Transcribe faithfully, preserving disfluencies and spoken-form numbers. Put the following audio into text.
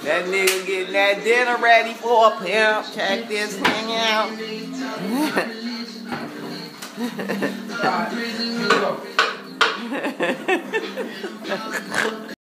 That nigga getting that dinner ready for a pimp. Check this thing out.